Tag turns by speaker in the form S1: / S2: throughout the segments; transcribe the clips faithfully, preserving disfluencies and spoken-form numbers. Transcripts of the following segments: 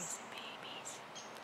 S1: There's the babies.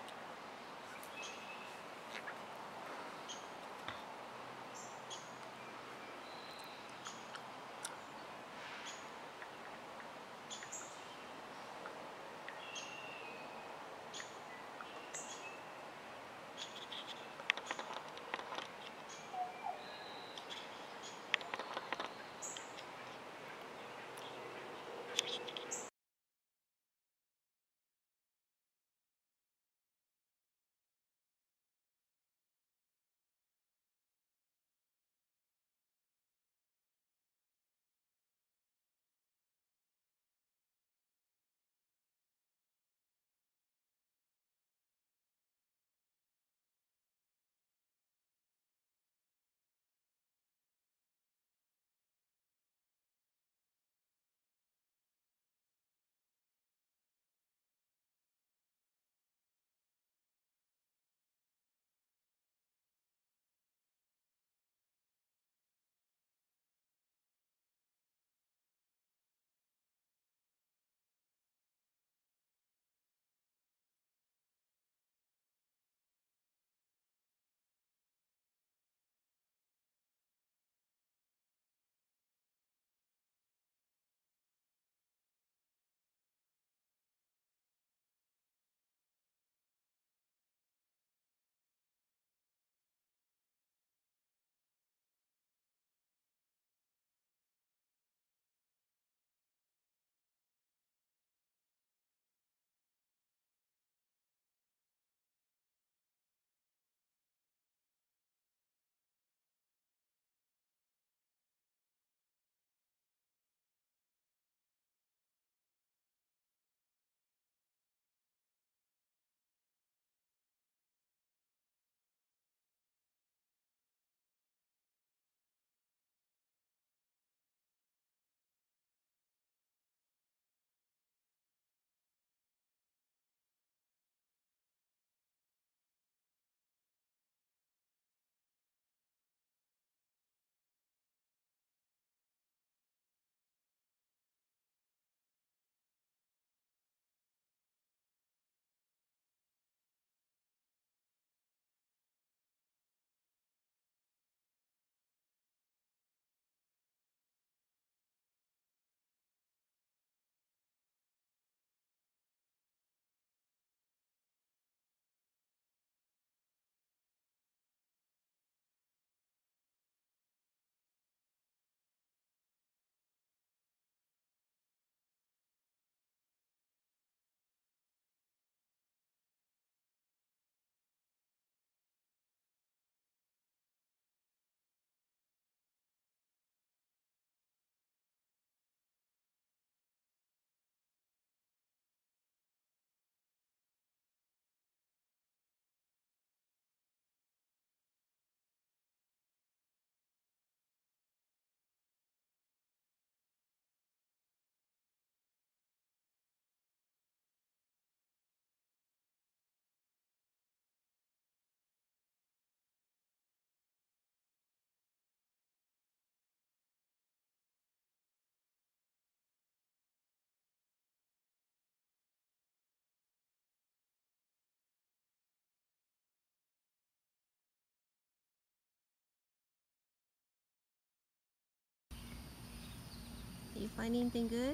S1: You find anything good?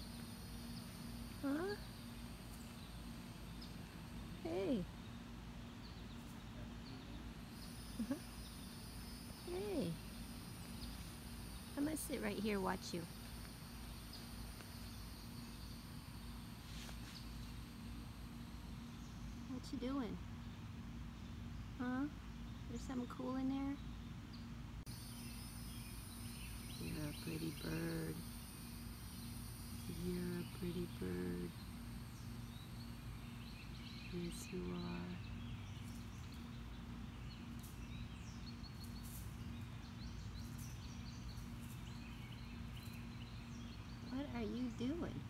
S1: Huh? Hey. Uh-huh. Hey. I'm gonna sit right here, watch you. What you doing? Huh? There's something cool in there? You're a pretty bird. You're a pretty bird. Yes, you are. What are you doing?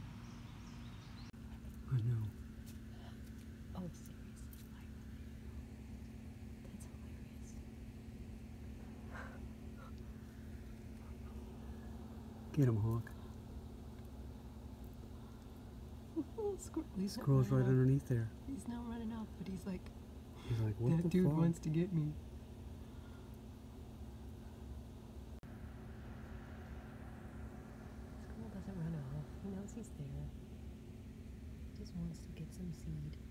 S2: I know.
S1: Oh, seriously? That's hilarious.
S2: Get him, Hawk.
S3: Squirrel, he's not
S2: Squirrel's right
S3: running off.
S2: underneath there.
S3: He's not running off, but he's like,
S2: He's like, what
S3: that
S2: the
S3: dude
S2: fuck?
S3: wants to get me. Squirrel doesn't run off. He knows he's there. Just wants to get some seed.